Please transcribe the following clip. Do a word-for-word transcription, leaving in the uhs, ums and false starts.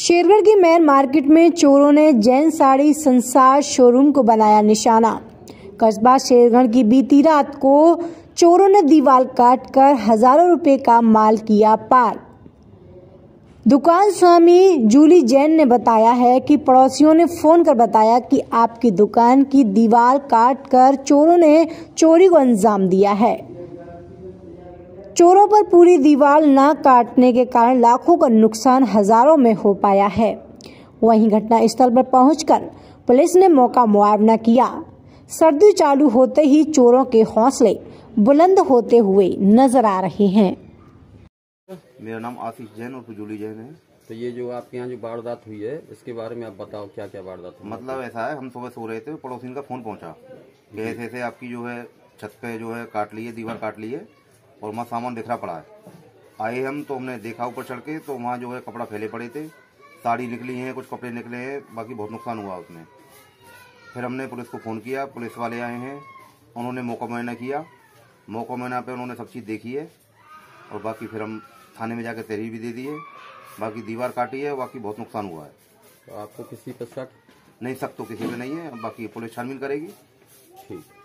शेरगढ़ की main market में चोरों ने जैन साड़ी संसार शोरूम को बनाया निशाना। कस्बा शेरगढ़ की बीती रात को चोरों ने दीवार काटकर हजारों रुपए का माल किया पार। दुकान स्वामी जूली जैन ने बताया है कि पड़ोसियों ने फोन कर बताया कि आपकी दुकान की दीवार काटकर चोरों ने चोरी को अंजाम दिया है। चोरों पर पूरी दीवार न काटने के कारण लाखों का नुकसान हजारों में हो पाया है। वहीं घटना स्थल पर पहुंचकर पुलिस ने मौका मुआयना किया। सर्दी चालू होते ही चोरों के हौसले बुलंद होते हुए नजर आ रहे हैं। मेरा नाम आशीष जैन और जूली जैन है। तो ये जो आपके यहाँ जो वारदात हुई है इसके बारे में आप बताओ, क्या क्या वारदात हुई? मतलब ऐसा है, हम सुबह सो रहे थे, पड़ोसी का फोन पहुंचा कि ऐसे ऐसे आपकी जो है छत पे जो है काट ली है, दीवार काट ली है और वहाँ सामान बिखरा पड़ा है। आए हम तो हमने देखा ऊपर चढ़ के, तो वहाँ जो है कपड़ा फैले पड़े थे, साड़ी निकली है, कुछ कपड़े निकले हैं, बाकी बहुत नुकसान हुआ उसमें। फिर हमने पुलिस को फ़ोन किया, पुलिस वाले आए हैं, उन्होंने मौका मुआयना किया। मौका मुआयना पे उन्होंने सब चीज़ देखी है और बाकी फिर हम थाने में जाकर तहरीर भी दे दी है। बाकी दीवार काटी है, बाकी बहुत नुकसान हुआ है। तो आपको किसी पर शक? नहीं, शक तो किसी पे नहीं है, बाकी पुलिस छानबीन करेगी। ठीक।